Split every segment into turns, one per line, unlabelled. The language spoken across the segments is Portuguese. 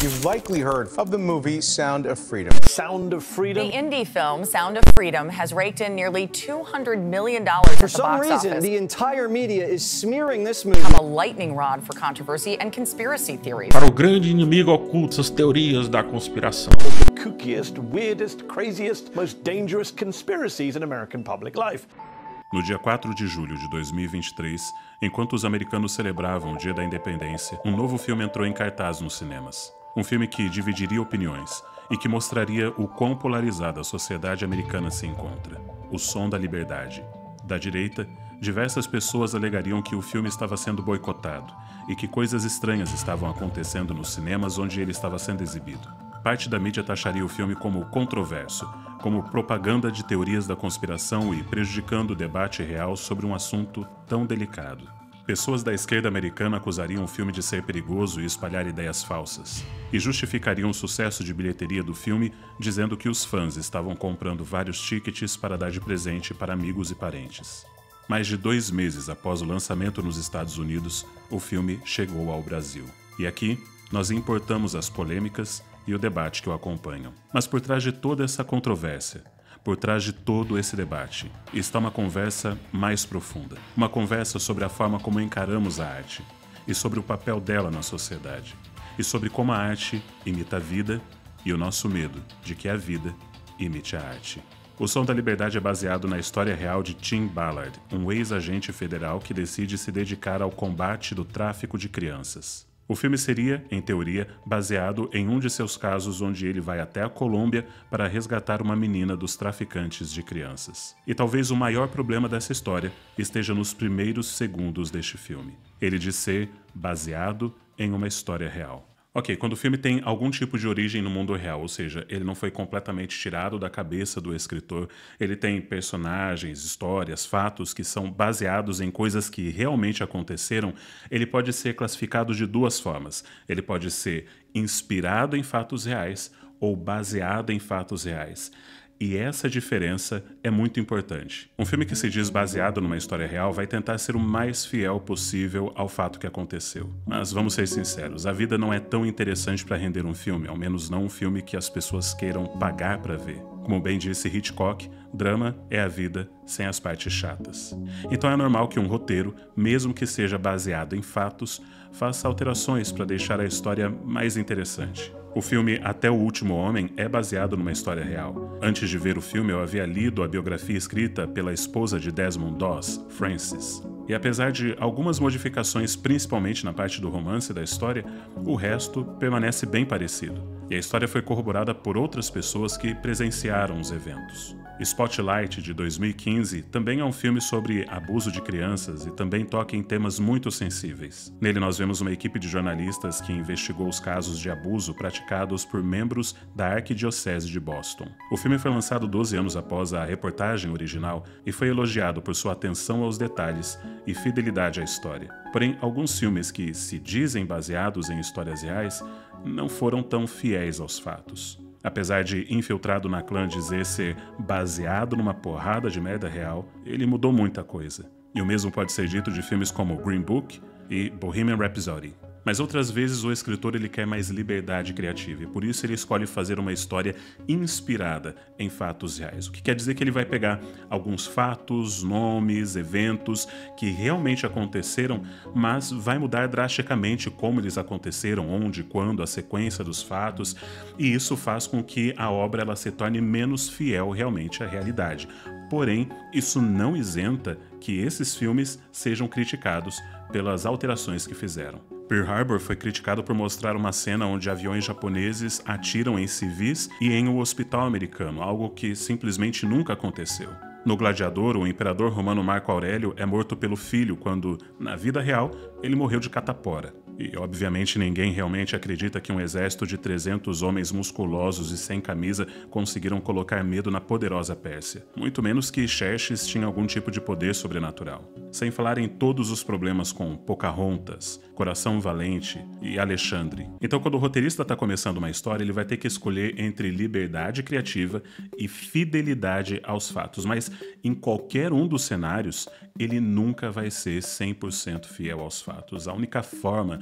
You've likely heard of the movie Sound of Freedom.
Sound of Freedom?
The indie film Sound of Freedom has raked in nearly $200 million at the box office.
For some reason, the entire media is smearing this movie.
Become a lightning rod for controversy and conspiracy theories.
Para o grande inimigo oculto, as teorias da conspiração.
The kookiest, weirdest, craziest, most dangerous conspiracies in American public life.
No dia 4 de julho de 2023, enquanto os americanos celebravam o Dia da Independência, um novo filme entrou em cartaz nos cinemas. Um filme que dividiria opiniões e que mostraria o quão polarizada a sociedade americana se encontra. O Som da Liberdade. Da direita, diversas pessoas alegariam que o filme estava sendo boicotado e que coisas estranhas estavam acontecendo nos cinemas onde ele estava sendo exibido. Parte da mídia taxaria o filme como controverso, como propaganda de teorias da conspiração e prejudicando o debate real sobre um assunto tão delicado. Pessoas da esquerda americana acusariam o filme de ser perigoso e espalhar ideias falsas, e justificariam o sucesso de bilheteria do filme dizendo que os fãs estavam comprando vários tickets para dar de presente para amigos e parentes. Mais de 2 meses após o lançamento nos Estados Unidos, o filme chegou ao Brasil. E aqui, nós importamos as polêmicas e o debate que o acompanham. Mas por trás de toda essa controvérsia, por trás de todo esse debate, está uma conversa mais profunda. Uma conversa sobre a forma como encaramos a arte, e sobre o papel dela na sociedade, e sobre como a arte imita a vida e o nosso medo de que a vida imite a arte. O Som da Liberdade é baseado na história real de Tim Ballard, um ex-agente federal que decide se dedicar ao combate do tráfico de crianças. O filme seria, em teoria, baseado em um de seus casos onde ele vai até a Colômbia para resgatar uma menina dos traficantes de crianças. E talvez o maior problema dessa história esteja nos primeiros segundos deste filme. Ele diz ser baseado em uma história real. Ok, quando o filme tem algum tipo de origem no mundo real, ou seja, ele não foi completamente tirado da cabeça do escritor, ele tem personagens, histórias, fatos que são baseados em coisas que realmente aconteceram, ele pode ser classificado de 2 formas. Ele pode ser inspirado em fatos reais ou baseado em fatos reais. E essa diferença é muito importante. Um filme que se diz baseado numa história real vai tentar ser o mais fiel possível ao fato que aconteceu. Mas vamos ser sinceros, a vida não é tão interessante para render um filme, ao menos não um filme que as pessoas queiram pagar para ver. Como bem disse Hitchcock, drama é a vida sem as partes chatas. Então é normal que um roteiro, mesmo que seja baseado em fatos, faça alterações para deixar a história mais interessante. O filme Até o Último Homem é baseado numa história real. Antes de ver o filme, eu havia lido a biografia escrita pela esposa de Desmond Doss, Frances. E apesar de algumas modificações, principalmente na parte do romance da história, o resto permanece bem parecido. E a história foi corroborada por outras pessoas que presenciaram os eventos. Spotlight, de 2015, também é um filme sobre abuso de crianças e também toca em temas muito sensíveis. Nele nós vemos uma equipe de jornalistas que investigou os casos de abuso praticados por membros da Arquidiocese de Boston. O filme foi lançado 12 anos após a reportagem original e foi elogiado por sua atenção aos detalhes e fidelidade à história. Porém, alguns filmes que se dizem baseados em histórias reais não foram tão fiéis aos fatos. Apesar de Infiltrado na Clã dizer ser baseado numa porrada de merda real, ele mudou muita coisa. E o mesmo pode ser dito de filmes como Green Book e Bohemian Rhapsody. Mas outras vezes o escritor ele quer mais liberdade criativa e por isso ele escolhe fazer uma história inspirada em fatos reais. O que quer dizer que ele vai pegar alguns fatos, nomes, eventos que realmente aconteceram, mas vai mudar drasticamente como eles aconteceram, onde, quando, a sequência dos fatos, e isso faz com que a obra ela se torne menos fiel realmente à realidade. Porém, isso não isenta que esses filmes sejam criticados pelas alterações que fizeram. Pearl Harbor foi criticado por mostrar uma cena onde aviões japoneses atiram em civis e em um hospital americano, algo que simplesmente nunca aconteceu. No Gladiador, o imperador romano Marco Aurélio é morto pelo filho quando, na vida real, ele morreu de catapora. E, obviamente, ninguém realmente acredita que um exército de 300 homens musculosos e sem camisa conseguiram colocar medo na poderosa Pérsia. Muito menos que Xerxes tinha algum tipo de poder sobrenatural. Sem falar em todos os problemas com Pocahontas, Coração Valente e Alexandre. Então, quando o roteirista está começando uma história, ele vai ter que escolher entre liberdade criativa e fidelidade aos fatos. Mas, em qualquer um dos cenários, ele nunca vai ser 100% fiel aos fatos. A única forma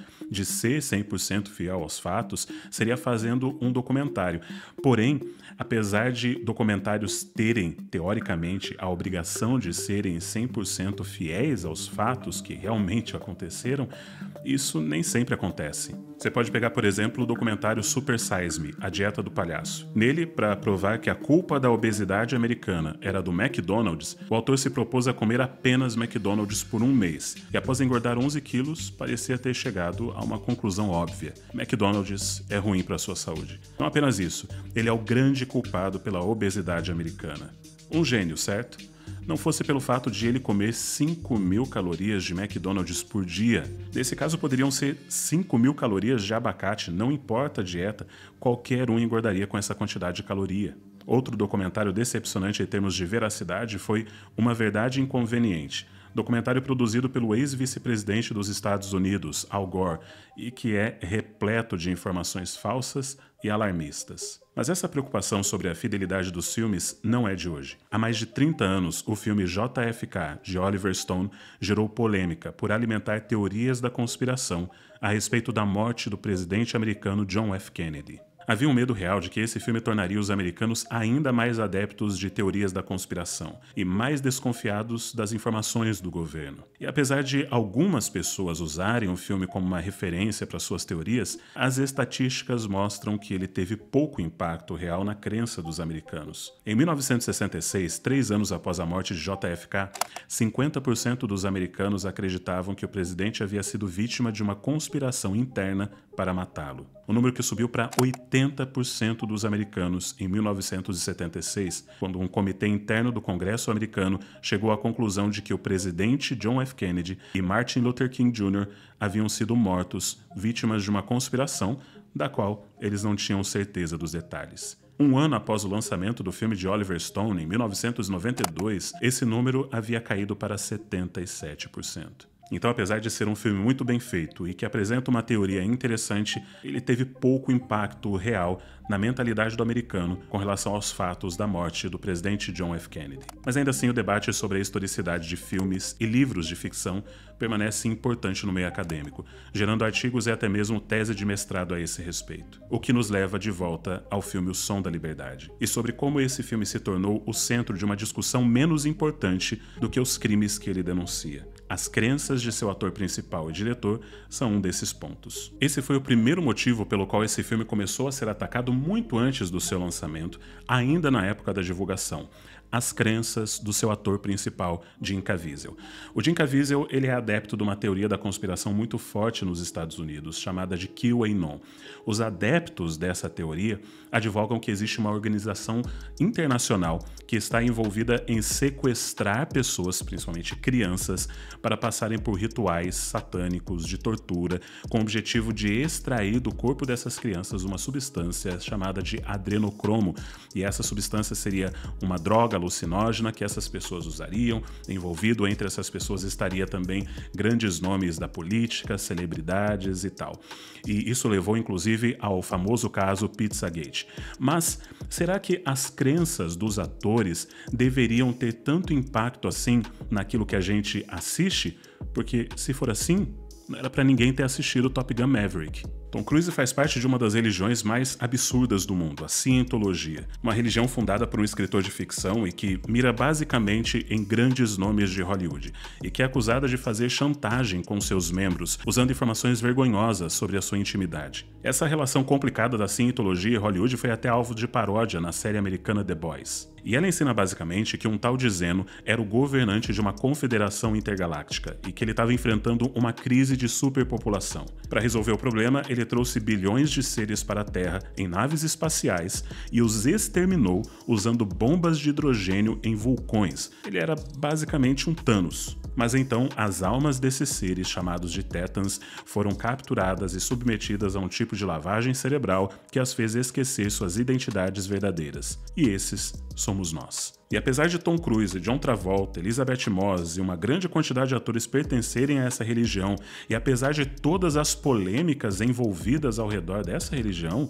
de ser 100% fiel aos fatos seria fazendo um documentário. Porém, apesar de documentários terem, teoricamente, a obrigação de serem 100% fiéis aos fatos que realmente aconteceram, isso nem sempre acontece. Você pode pegar, por exemplo, o documentário Super Size Me, A Dieta do Palhaço. Nele, para provar que a culpa da obesidade americana era do McDonald's, o autor se propôs a comer apenas McDonald's por um mês. E após engordar 11 quilos, parecia ter chegado a uma conclusão óbvia. McDonald's é ruim para a sua saúde. Não apenas isso, ele é o grande culpado pela obesidade americana. Um gênio, certo? Não fosse pelo fato de ele comer 5.000 calorias de McDonald's por dia. Nesse caso, poderiam ser 5.000 calorias de abacate, não importa a dieta, qualquer um engordaria com essa quantidade de caloria. Outro documentário decepcionante em termos de veracidade foi Uma Verdade Inconveniente, documentário produzido pelo ex-vice-presidente dos Estados Unidos, Al Gore, e que é repleto de informações falsas e alarmistas. Mas essa preocupação sobre a fidelidade dos filmes não é de hoje. Há mais de 30 anos, o filme JFK, de Oliver Stone, gerou polêmica por alimentar teorias da conspiração a respeito da morte do presidente americano John F. Kennedy. Havia um medo real de que esse filme tornaria os americanos ainda mais adeptos de teorias da conspiração e mais desconfiados das informações do governo. E apesar de algumas pessoas usarem o filme como uma referência para suas teorias, as estatísticas mostram que ele teve pouco impacto real na crença dos americanos. Em 1966, 3 anos após a morte de JFK, 50% dos americanos acreditavam que o presidente havia sido vítima de uma conspiração interna para matá-lo. O número que subiu para 80% dos americanos em 1976, quando um comitê interno do Congresso americano chegou à conclusão de que o presidente John F. Kennedy e Martin Luther King Jr. haviam sido mortos vítimas de uma conspiração da qual eles não tinham certeza dos detalhes. Um ano após o lançamento do filme de Oliver Stone, em 1992, esse número havia caído para 77%. Então, apesar de ser um filme muito bem feito e que apresenta uma teoria interessante, ele teve pouco impacto real na mentalidade do americano com relação aos fatos da morte do presidente John F. Kennedy. Mas ainda assim, o debate sobre a historicidade de filmes e livros de ficção permanece importante no meio acadêmico, gerando artigos e até mesmo tese de mestrado a esse respeito. O que nos leva de volta ao filme O Som da Liberdade, e sobre como esse filme se tornou o centro de uma discussão menos importante do que os crimes que ele denuncia. As crenças de seu ator principal e diretor são um desses pontos. Esse foi o primeiro motivo pelo qual esse filme começou a ser atacado muito antes do seu lançamento, ainda na época da divulgação. As crenças do seu ator principal, Jim Caviezel. O Jim Caviezel, ele é adepto de uma teoria da conspiração muito forte nos Estados Unidos, chamada de QAnon. Os adeptos dessa teoria advogam que existe uma organização internacional que está envolvida em sequestrar pessoas, principalmente crianças, para passarem por rituais satânicos de tortura, com o objetivo de extrair do corpo dessas crianças uma substância chamada de adrenocromo. E essa substância seria uma droga alucinógena que essas pessoas usariam. Envolvido entre essas pessoas estaria também grandes nomes da política, celebridades e tal. E isso levou inclusive ao famoso caso Pizzagate. Mas será que as crenças dos atores deveriam ter tanto impacto assim naquilo que a gente assiste? Porque se for assim, não era para ninguém ter assistido Top Gun Maverick. Tom Cruise faz parte de uma das religiões mais absurdas do mundo, a Cientologia, uma religião fundada por um escritor de ficção e que mira basicamente em grandes nomes de Hollywood, e que é acusada de fazer chantagem com seus membros, usando informações vergonhosas sobre a sua intimidade. Essa relação complicada da Cientologia e Hollywood foi até alvo de paródia na série americana The Boys. E ela ensina basicamente que um tal de Zeno era o governante de uma confederação intergaláctica e que ele estava enfrentando uma crise de superpopulação. Para resolver o problema, ele trouxe bilhões de seres para a Terra em naves espaciais e os exterminou usando bombas de hidrogênio em vulcões. Ele era basicamente um Thanos. Mas então, as almas desses seres, chamados de Thetans, foram capturadas e submetidas a um tipo de lavagem cerebral que as fez esquecer suas identidades verdadeiras. E esses somos nós. E apesar de Tom Cruise, John Travolta, Elizabeth Moss e uma grande quantidade de atores pertencerem a essa religião, e apesar de todas as polêmicas envolvidas ao redor dessa religião,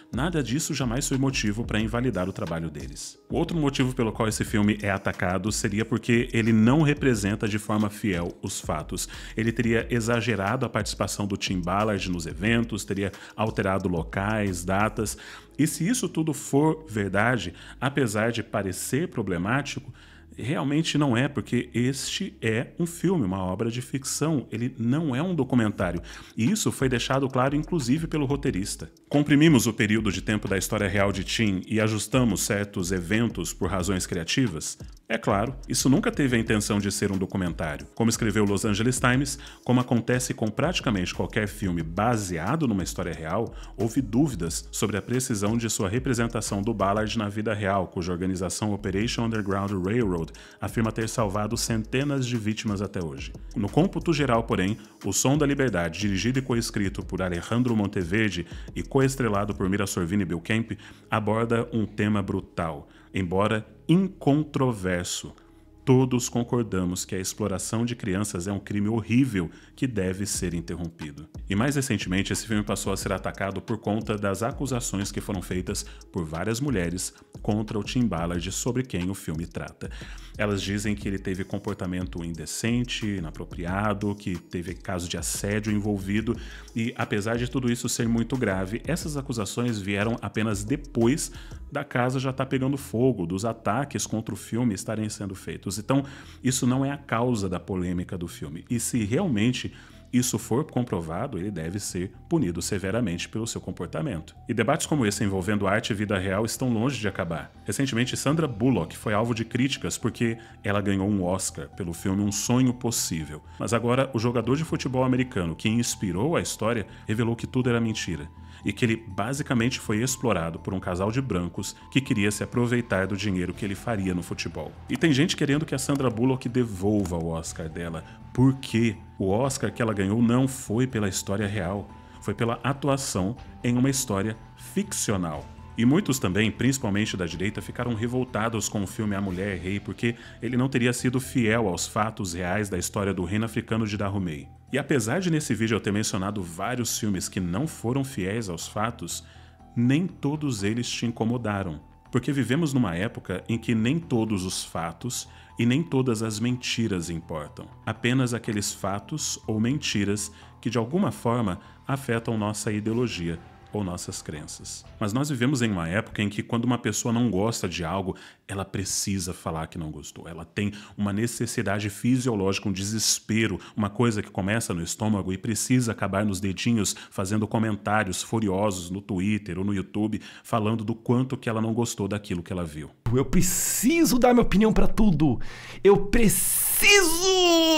nada disso jamais foi motivo para invalidar o trabalho deles. O outro motivo pelo qual esse filme é atacado seria porque ele não representa de forma fiel os fatos. Ele teria exagerado a participação do Tim Ballard nos eventos, teria alterado locais, datas. E se isso tudo for verdade, apesar de parecer problemático, realmente não é, porque este é um filme, uma obra de ficção, ele não é um documentário. E isso foi deixado claro inclusive pelo roteirista. Comprimimos o período de tempo da história real de Tim e ajustamos certos eventos por razões criativas? É claro, isso nunca teve a intenção de ser um documentário. Como escreveu o Los Angeles Times, como acontece com praticamente qualquer filme baseado numa história real, houve dúvidas sobre a precisão de sua representação do Ballard na vida real, cuja organização Operation Underground Railroad afirma ter salvado centenas de vítimas até hoje. No cômputo geral, porém, O Som da Liberdade, dirigido e coescrito por Alejandro Monteverde e coestrelado por Mira Sorvino e Bill Camp, aborda um tema brutal, embora incontroverso. Todos concordamos que a exploração de crianças é um crime horrível que deve ser interrompido. E mais recentemente, esse filme passou a ser atacado por conta das acusações que foram feitas por várias mulheres contra o Tim Ballard, sobre quem o filme trata. Elas dizem que ele teve comportamento indecente, inapropriado, que teve caso de assédio envolvido, e apesar de tudo isso ser muito grave, essas acusações vieram apenas depois da casa já estar pegando fogo, dos ataques contra o filme estarem sendo feitos. Então, isso não é a causa da polêmica do filme. E se realmente isso for comprovado, ele deve ser punido severamente pelo seu comportamento. E debates como esse envolvendo arte e vida real estão longe de acabar. Recentemente, Sandra Bullock foi alvo de críticas porque ela ganhou um Oscar pelo filme Um Sonho Possível. Mas agora, o jogador de futebol americano que inspirou a história revelou que tudo era mentira e que ele basicamente foi explorado por um casal de brancos que queria se aproveitar do dinheiro que ele faria no futebol. E tem gente querendo que a Sandra Bullock devolva o Oscar dela, porque o Oscar que ela ganhou não foi pela história real, foi pela atuação em uma história ficcional. E muitos também, principalmente da direita, ficaram revoltados com o filme A Mulher Rei porque ele não teria sido fiel aos fatos reais da história do reino africano de Dahomey. E apesar de nesse vídeo eu ter mencionado vários filmes que não foram fiéis aos fatos, nem todos eles te incomodaram. Porque vivemos numa época em que nem todos os fatos e nem todas as mentiras importam. Apenas aqueles fatos ou mentiras que de alguma forma afetam nossa ideologia ou nossas crenças. Mas nós vivemos em uma época em que quando uma pessoa não gosta de algo, ela precisa falar que não gostou. Ela tem uma necessidade fisiológica, um desespero, uma coisa que começa no estômago e precisa acabar nos dedinhos fazendo comentários furiosos no Twitter ou no YouTube, falando do quanto que ela não gostou daquilo que ela viu.
Eu preciso dar minha opinião pra tudo. Eu preciso!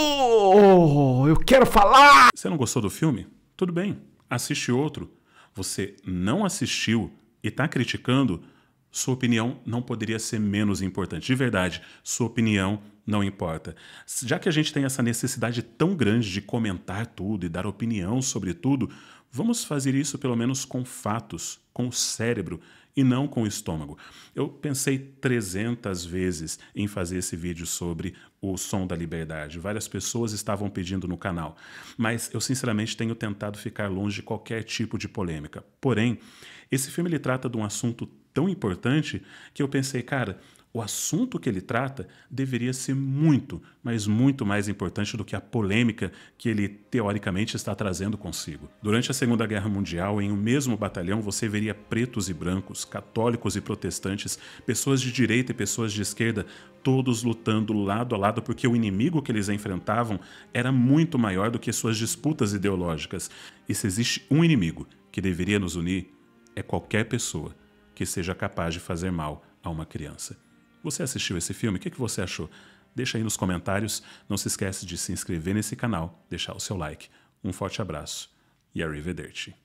Eu quero falar!
Você não gostou do filme? Tudo bem, assiste outro. Você não assistiu e está criticando, sua opinião não poderia ser menos importante. De verdade, sua opinião não importa. Já que a gente tem essa necessidade tão grande de comentar tudo e dar opinião sobre tudo, vamos fazer isso pelo menos com fatos, com o cérebro e não com o estômago. Eu pensei 300 vezes em fazer esse vídeo sobre O Som da Liberdade. Várias pessoas estavam pedindo no canal, mas eu sinceramente tenho tentado ficar longe de qualquer tipo de polêmica. Porém, esse filme ele trata de um assunto tão importante que eu pensei, cara, o assunto que ele trata deveria ser muito, mas muito mais importante do que a polêmica que ele teoricamente está trazendo consigo. Durante a Segunda Guerra Mundial, em um mesmo batalhão, você veria pretos e brancos, católicos e protestantes, pessoas de direita e pessoas de esquerda, todos lutando lado a lado porque o inimigo que eles enfrentavam era muito maior do que suas disputas ideológicas. E se existe um inimigo que deveria nos unir, é qualquer pessoa que seja capaz de fazer mal a uma criança. Você assistiu esse filme? O que você achou? Deixa aí nos comentários. Não se esquece de se inscrever nesse canal, deixar o seu like. Um forte abraço e arrivederci.